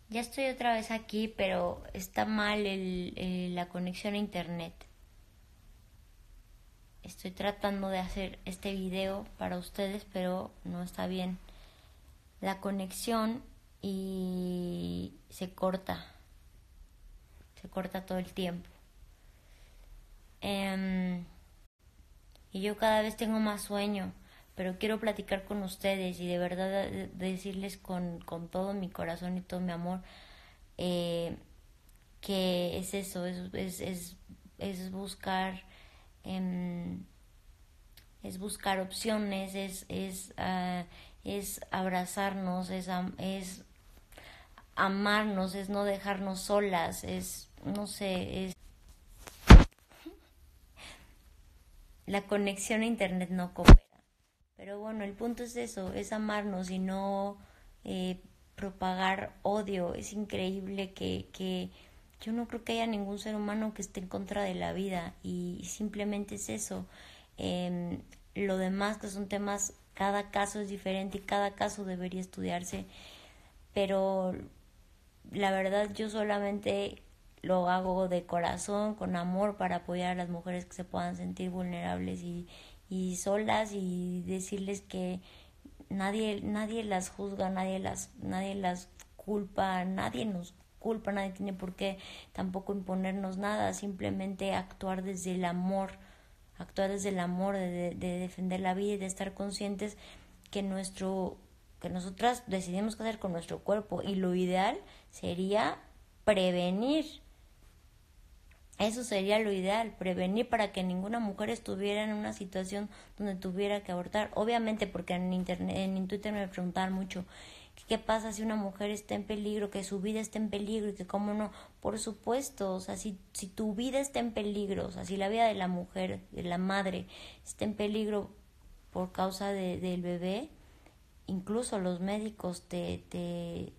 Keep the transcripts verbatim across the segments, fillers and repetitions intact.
Ya estoy otra vez aquí, pero está mal el, el- la conexión a internet. Estoy tratando de hacer este video para ustedes, pero no está bien la conexión y se corta, se corta todo el tiempo. Em, y yo cada vez tengo más sueño, pero quiero platicar con ustedes y de verdad de- decirles con, con todo mi corazón y todo mi amor eh, que es eso, es, es, es, es buscar em, es buscar opciones, es es uh, es abrazarnos, es am- es amarnos, es no dejarnos solas, es no sé, es la conexión a internet no coopera. Pero bueno, el punto es eso, es amarnos y no eh, propagar odio. Es increíble que, que yo no creo que haya ningún ser humano que esté en contra de la vida y simplemente es eso. Eh, lo demás que son temas, cada caso es diferente y cada caso debería estudiarse, pero la verdad yo solamente lo hago de corazón, con amor, para apoyar a las mujeres que se puedan sentir vulnerables y, y solas y decirles que nadie nadie las juzga, nadie las nadie las culpa, nadie nos culpa, nadie tiene por qué tampoco imponernos nada, simplemente actuar desde el amor, actuar desde el amor de, de, de defender la vida y de estar conscientes que nuestro que nosotras decidimos qué hacer con nuestro cuerpo y lo ideal sería prevenir. Eso sería lo ideal, prevenir para que ninguna mujer estuviera en una situación donde tuviera que abortar. Obviamente, porque en internet, en Twitter me preguntaban mucho qué pasa si una mujer está en peligro, que su vida está en peligro y que cómo no. Por supuesto, o sea, si, si tu vida está en peligro, o sea, si la vida de la mujer, de la madre, está en peligro por causa de, del bebé, incluso los médicos te, te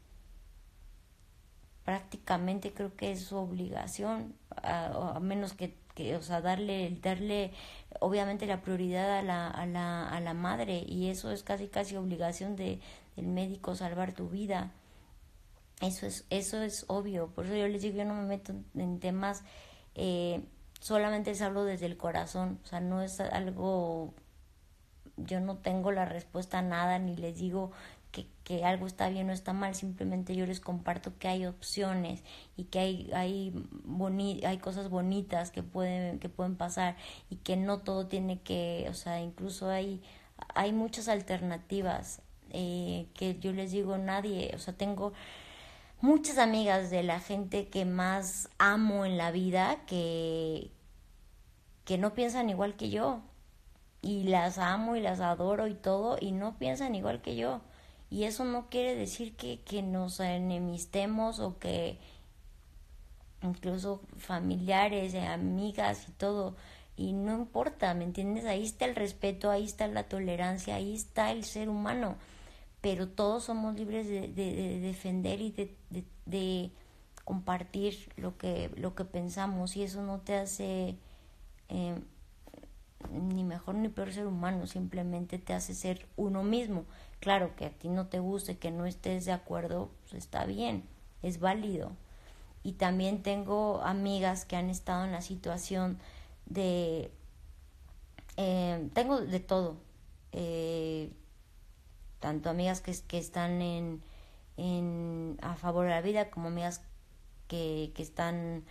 prácticamente creo que es su obligación, a, a menos que, que, o sea, darle, darle obviamente la prioridad a la, a la, a la madre, y eso es casi casi obligación de, del médico salvar tu vida. Eso es, eso es obvio, por eso yo les digo, yo no me meto en temas, eh, solamente les hablo desde el corazón, o sea, no es algo, yo no tengo la respuesta a nada, ni les digo que, que algo está bien o está mal, simplemente yo les comparto que hay opciones y que hay, hay, boni hay cosas bonitas que pueden, que pueden pasar y que no todo tiene que, o sea, incluso hay, hay muchas alternativas, eh, que yo les digo, nadie, o sea, tengo muchas amigas de la gente que más amo en la vida que, que no piensan igual que yo, y las amo y las adoro y todo, y no piensan igual que yo. Y eso no quiere decir que, que nos enemistemos o que incluso familiares, eh, amigas y todo. Y no importa, ¿me entiendes? Ahí está el respeto, ahí está la tolerancia, ahí está el ser humano. Pero todos somos libres de, de, de defender y de, de, de compartir lo que, lo que pensamos. Y eso no te hace eh, ni mejor ni peor ser humano, simplemente te hace ser uno mismo. Claro, que a ti no te guste, que no estés de acuerdo, pues está bien, es válido. Y también tengo amigas que han estado en la situación de, eh, tengo de todo, eh, tanto amigas que, que están en, en a favor de la vida, como amigas que, que están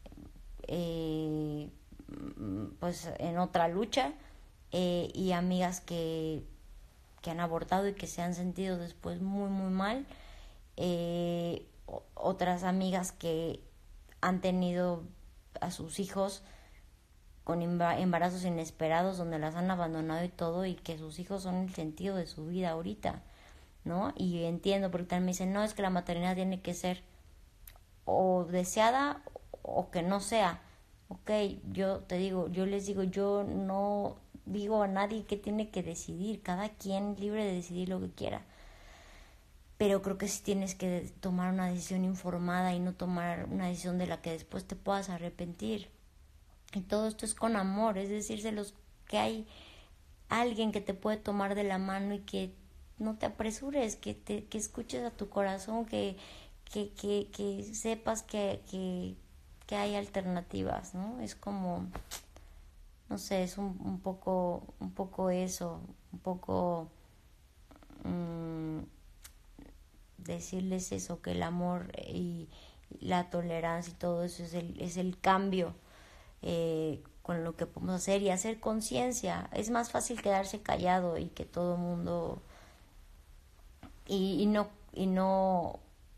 eh, pues en otra lucha, eh, y amigas que, que han abortado y que se han sentido después muy muy mal, eh, otras amigas que han tenido a sus hijos con embarazos inesperados donde las han abandonado y todo, y que sus hijos son el sentido de su vida ahorita, ¿no? Y entiendo, porque también me dicen, no, es que la maternidad tiene que ser o deseada o que no sea. Ok, yo te digo, yo les digo, yo no digo a nadie que tiene que decidir, cada quien es libre de decidir lo que quiera, pero creo que sí tienes que tomar una decisión informada y no tomar una decisión de la que después te puedas arrepentir. Y todo esto es con amor, es decírselos que hay alguien que te puede tomar de la mano y que no te apresures, que te que escuches a tu corazón, que que, que, que sepas que, que, que hay alternativas, ¿no? Es como, no sé, es un, un poco, un poco eso, un poco mmm, decirles eso, que el amor y la tolerancia y todo eso es el, es el cambio eh, con lo que podemos hacer y hacer conciencia. Es más fácil quedarse callado y que todo el mundo y, y no y no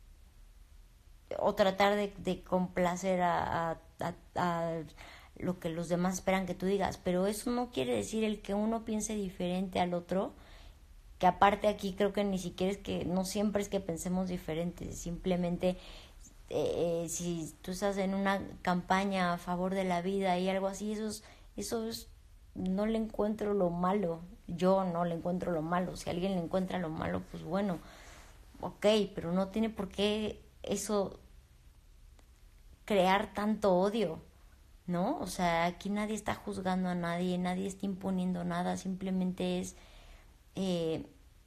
o tratar de, de complacer a, a, a, a lo que los demás esperan que tú digas, pero eso no quiere decir el que uno piense diferente al otro, que aparte aquí creo que ni siquiera es que, no siempre es que pensemos diferente, simplemente eh, si tú estás en una campaña a favor de la vida y algo así, eso es, eso es, no le encuentro lo malo, yo no le encuentro lo malo, si alguien le encuentra lo malo, pues bueno, ok, pero no tiene por qué eso crear tanto odio, ¿no? O sea, aquí nadie está juzgando a nadie, nadie está imponiendo nada, simplemente es eh,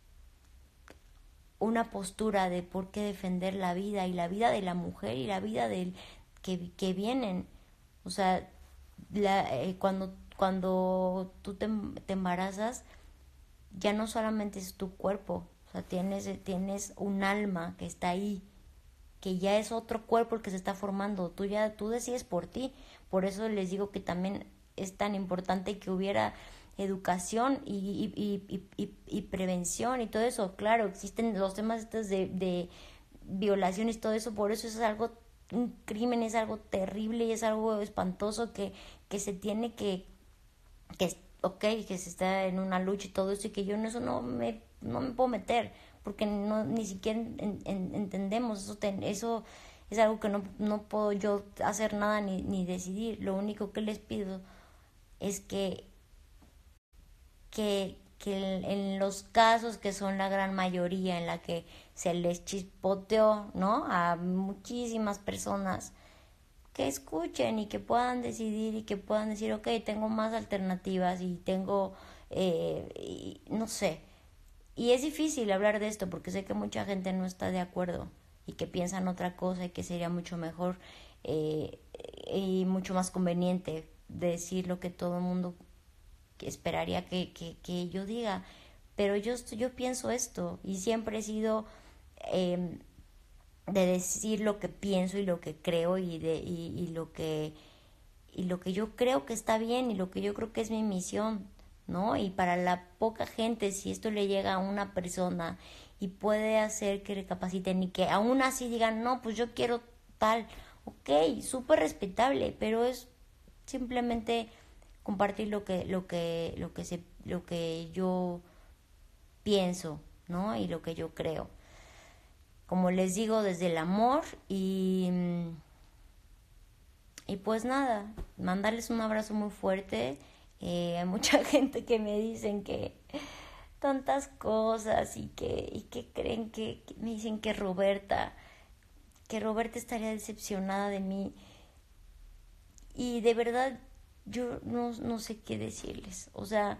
una postura de por qué defender la vida y la vida de la mujer y la vida del que, que vienen. O sea, la, eh, cuando, cuando tú te, te embarazas, ya no solamente es tu cuerpo, o sea, tienes, tienes un alma que está ahí, que ya es otro cuerpo el que se está formando, tú ya tú decides por ti. Por eso les digo que también es tan importante que hubiera educación y, y, y, y, y prevención y todo eso. Claro, existen los temas estos de, de violaciones y todo eso, por eso es algo, un crimen, es algo terrible y es algo espantoso que, que se tiene que, que ok, que se está en una lucha y todo eso, y que yo en eso no me, no me puedo meter, porque no ni siquiera en, en, entendemos eso, ten, eso es algo que no, no puedo yo hacer nada ni, ni decidir. Lo único que les pido es que, que, que en los casos que son la gran mayoría en la que se les chispoteó, ¿no? A muchísimas personas, que escuchen y que puedan decidir y que puedan decir, ok, tengo más alternativas y tengo, eh, y, no sé. Y es difícil hablar de esto porque sé que mucha gente no está de acuerdo y que piensan otra cosa y que sería mucho mejor eh, y mucho más conveniente decir lo que todo el mundo esperaría que, que, que yo diga. Pero yo, yo pienso esto y siempre he sido... Eh, de decir lo que pienso y lo que creo y de y, y lo que y lo que yo creo que está bien y lo que yo creo que es mi misión, ¿no? Y para la poca gente, si esto le llega a una persona y puede hacer que recapaciten y que aún así digan, no, pues yo quiero tal, ok, súper respetable, pero es simplemente compartir lo que lo que lo que se lo que yo pienso, ¿no? Y lo que yo creo, como les digo, desde el amor. Y y pues nada, mandarles un abrazo muy fuerte. Eh, hay mucha gente que me dicen que tantas cosas y que y que creen que, que me dicen que Roberta que Roberta estaría decepcionada de mí, y de verdad yo no, no sé qué decirles. O sea,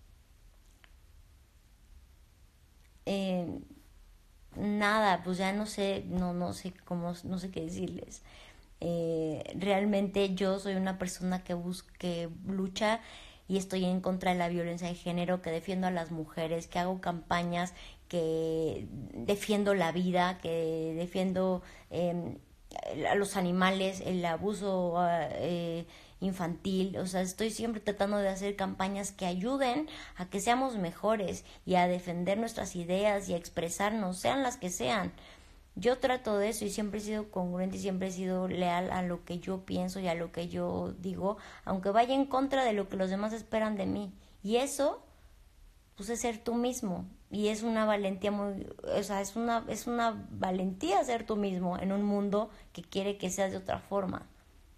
eh, nada, pues ya no sé, no, no sé cómo, no sé qué decirles. Eh, realmente yo soy una persona que busca, que lucha y estoy en contra de la violencia de género, que defiendo a las mujeres, que hago campañas, que defiendo la vida, que defiendo eh, a los animales, el abuso eh, infantil. O sea, estoy siempre tratando de hacer campañas que ayuden a que seamos mejores y a defender nuestras ideas y a expresarnos, sean las que sean. Yo trato de eso y siempre he sido congruente y siempre he sido leal a lo que yo pienso y a lo que yo digo, aunque vaya en contra de lo que los demás esperan de mí. Y eso, pues, es ser tú mismo. Y es una valentía muy, o sea, es una, es una valentía ser tú mismo en un mundo que quiere que seas de otra forma.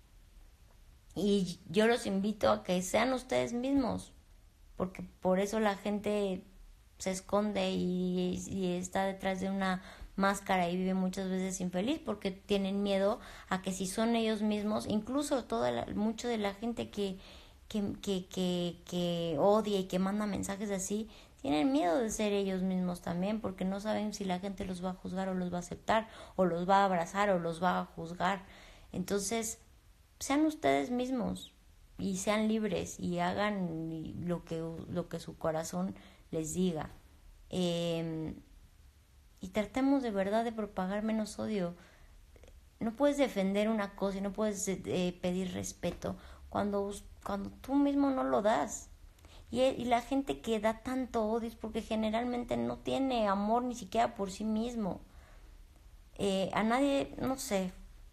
Y yo los invito a que sean ustedes mismos, porque por eso la gente se esconde y, y está detrás de una máscara y vive muchas veces infeliz, porque tienen miedo a que si son ellos mismos, incluso toda la, mucho de la gente que, que, que, que, que odia y que manda mensajes así, tienen miedo de ser ellos mismos también, porque no saben si la gente los va a juzgar o los va a aceptar, o los va a abrazar o los va a juzgar. Entonces, sean ustedes mismos y sean libres y hagan lo que, lo que su corazón les diga. Eh, y tratemos de verdad de propagar menos odio. No puedes defender una cosa y no puedes eh, pedir respeto cuando, cuando tú mismo no lo das. Y, y la gente que da tanto odio es porque generalmente no tiene amor ni siquiera por sí mismo. Eh, a nadie, no sé,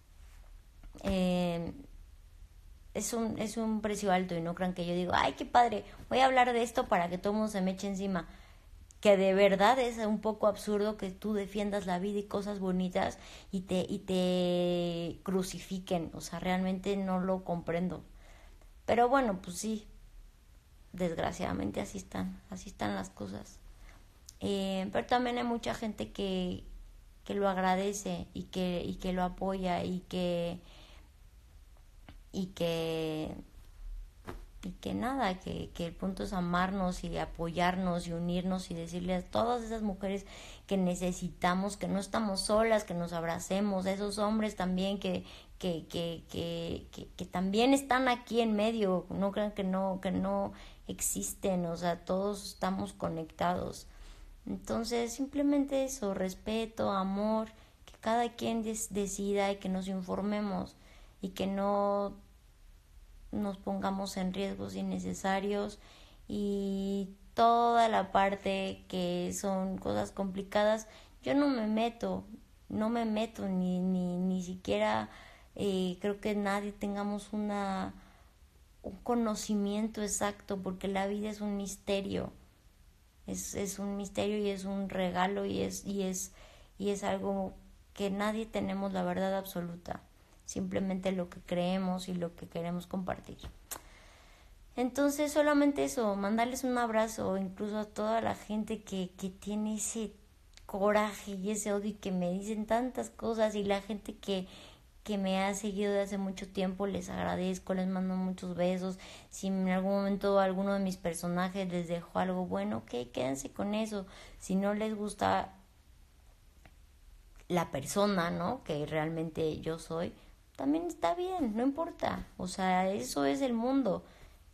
eh, es un, es un precio alto y no crean que yo digo, ay, qué padre, voy a hablar de esto para que todo el mundo se me eche encima. Que de verdad es un poco absurdo que tú defiendas la vida y cosas bonitas y te, y te crucifiquen. O sea, realmente no lo comprendo. Pero bueno, pues sí, desgraciadamente así están, así están las cosas. Eh, pero también hay mucha gente que, que lo agradece y que, y que lo apoya y que, y que y que nada, que, que el punto es amarnos y apoyarnos y unirnos y decirle a todas esas mujeres que necesitamos, que no estamos solas, que nos abracemos, a esos hombres también que, que, que, que, que, que también están aquí en medio, no crean que no, que no existen, o sea, todos estamos conectados. Entonces, simplemente eso, respeto, amor, que cada quien des- decida y que nos informemos y que no nos pongamos en riesgos innecesarios y toda la parte que son cosas complicadas, yo no me meto, no me meto ni, ni, ni siquiera eh, creo que nadie tengamos una un conocimiento exacto porque la vida es un misterio, es, es un misterio y es un regalo y es, y es, y es algo que nadie tenemos la verdad absoluta, simplemente lo que creemos y lo que queremos compartir. Entonces solamente eso, mandarles un abrazo incluso a toda la gente que, que tiene ese coraje y ese odio y que me dicen tantas cosas y la gente que, que me ha seguido de hace mucho tiempo, les agradezco, les mando muchos besos. Si en algún momento alguno de mis personajes les dejó algo bueno, ok, quédense con eso. Si no les gusta la persona, ¿no? Que realmente yo soy, también está bien, no importa. O sea, eso es el mundo.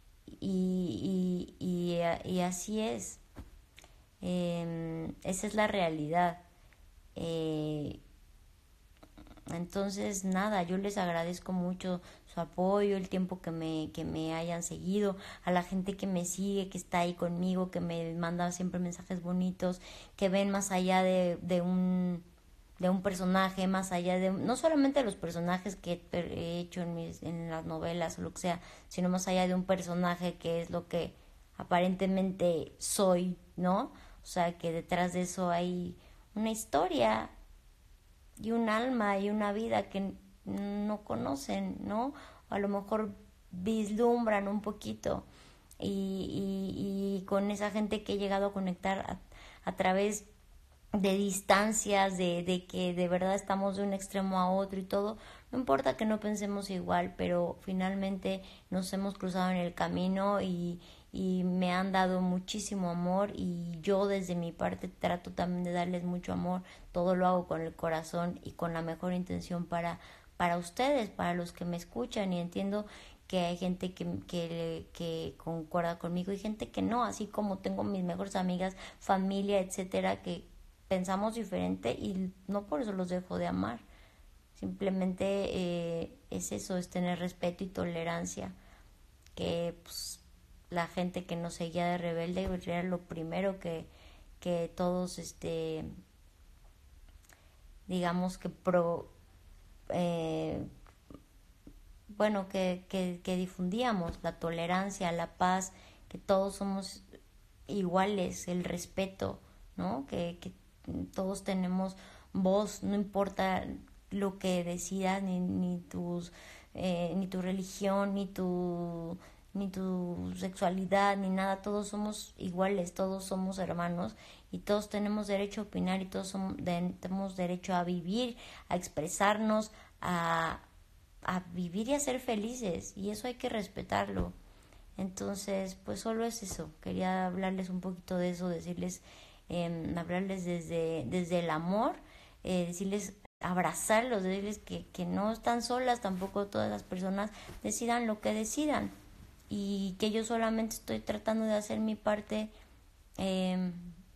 Y, y, y, y así es. Eh, esa es la realidad. Eh, entonces, nada, yo les agradezco mucho su apoyo, el tiempo que me, que me hayan seguido, a la gente que me sigue, que está ahí conmigo, que me manda siempre mensajes bonitos, que ven más allá de, de un de un personaje, más allá de no solamente de los personajes que he hecho en mis en las novelas o lo que sea, sino más allá de un personaje que es lo que aparentemente soy, ¿no? O sea, que detrás de eso hay una historia y un alma y una vida que no conocen, ¿no? A lo mejor vislumbran un poquito y, y, y con esa gente que he llegado a conectar a, a través de distancias, de, de que de verdad estamos de un extremo a otro y todo, no importa que no pensemos igual, pero finalmente nos hemos cruzado en el camino y, y me han dado muchísimo amor y yo desde mi parte trato también de darles mucho amor, todo lo hago con el corazón y con la mejor intención para, para ustedes, para los que me escuchan y entiendo que hay gente que, que, que concuerda conmigo y gente que no, así como tengo mis mejores amigas, familia, etcétera, que pensamos diferente y no por eso los dejo de amar. Simplemente eh, es eso, es tener respeto y tolerancia. Que pues, la gente que nos seguía de rebelde era lo primero que, que todos, este, digamos que pro, eh, bueno, que, que, que difundíamos la tolerancia, la paz, que todos somos iguales, el respeto, ¿no? Que, que todos tenemos voz, no importa lo que decidas, ni, ni tus eh, ni tu religión, ni tu ni tu sexualidad, ni nada, todos somos iguales, todos somos hermanos y todos tenemos derecho a opinar y todos somos, de, tenemos derecho a vivir, a expresarnos, a, a vivir y a ser felices y eso hay que respetarlo. Entonces, pues solo es eso. Quería hablarles un poquito de eso, decirles, eh, hablarles desde, desde el amor, eh, decirles, abrazarlos, decirles que, que no están solas, tampoco todas las personas decidan lo que decidan y que yo solamente estoy tratando de hacer mi parte eh,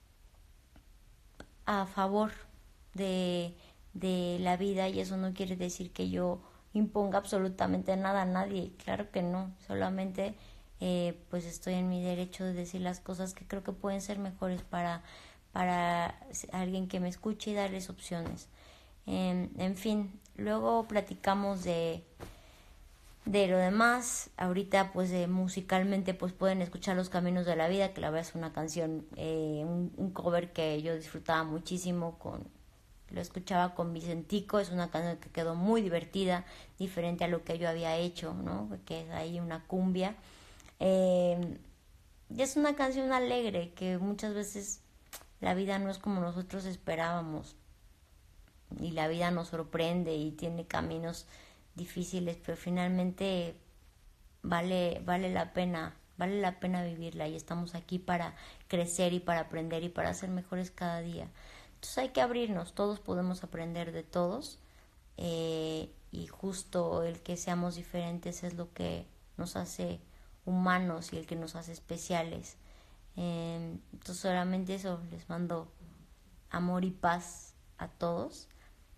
a favor de, de la vida, y eso no quiere decir que yo imponga absolutamente nada a nadie, claro que no, solamente eh, pues estoy en mi derecho de decir las cosas que creo que pueden ser mejores para, para alguien que me escuche y darles opciones. Eh, en fin, luego platicamos de de lo demás. Ahorita pues eh, musicalmente pues pueden escuchar Los Caminos de la Vida, que la verdad es una canción, eh, un, un cover que yo disfrutaba muchísimo, con lo escuchaba con Vicentico. Es una canción que quedó muy divertida, diferente a lo que yo había hecho, ¿no? Que es ahí una cumbia. Eh, y es una canción alegre, que muchas veces la vida no es como nosotros esperábamos, y la vida nos sorprende y tiene caminos difíciles, pero finalmente vale, vale la pena, vale la pena vivirla, y estamos aquí para crecer y para aprender y para ser mejores cada día. Entonces hay que abrirnos, todos podemos aprender de todos, eh, y justo el que seamos diferentes es lo que nos hace humanos y el que nos hace especiales. Eh, entonces solamente eso, les mando amor y paz a todos.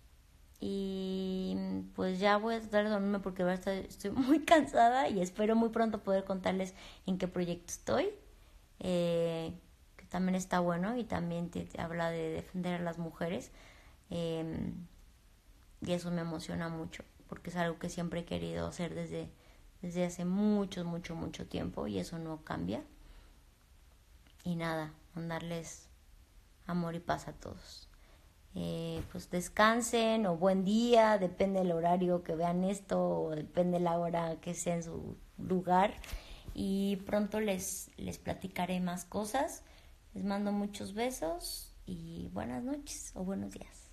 Y pues ya voy a tratar de dormirme porque de verdad estoy muy cansada, y espero muy pronto poder contarles en qué proyecto estoy, eh, que también está bueno y también te, te habla de defender a las mujeres, eh, y eso me emociona mucho porque es algo que siempre he querido hacer desde, desde hace mucho, mucho, mucho tiempo, y eso no cambia. Y nada, mandarles amor y paz a todos. Eh, pues descansen o buen día, depende del horario que vean esto, o depende de la hora que sea en su lugar, y pronto les, les platicaré más cosas. Les mando muchos besos y buenas noches o buenos días.